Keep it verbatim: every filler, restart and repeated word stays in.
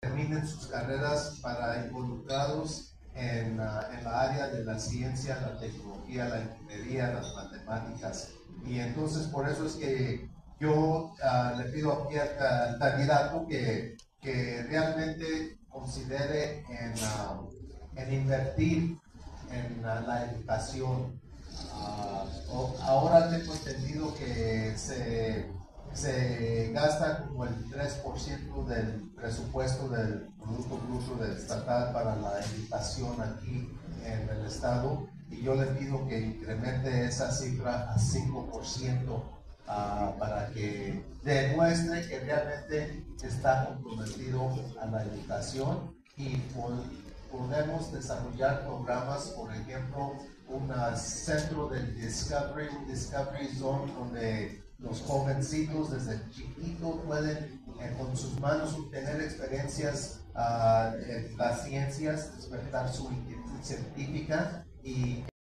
terminen sus carreras para involucrados en, uh, en la área de la ciencia, la tecnología, la ingeniería, las matemáticas. Y entonces por eso es que yo uh, le pido aquí al candidato que, que realmente considere en, uh, en invertir en uh, la educación. Uh, ahora tengo entendido que se, se gasta como el tres por ciento del presupuesto del Producto Bruto Estatal para la educación aquí en el estado, y yo le pido que incremente esa cifra a cinco por ciento uh, para que demuestre que realmente está comprometido a la educación y por, podemos desarrollar programas, por ejemplo, un centro de Discovery, un Discovery Zone, donde los jovencitos desde chiquito pueden eh, con sus manos obtener experiencias uh, en las ciencias, despertar su inquietud científica y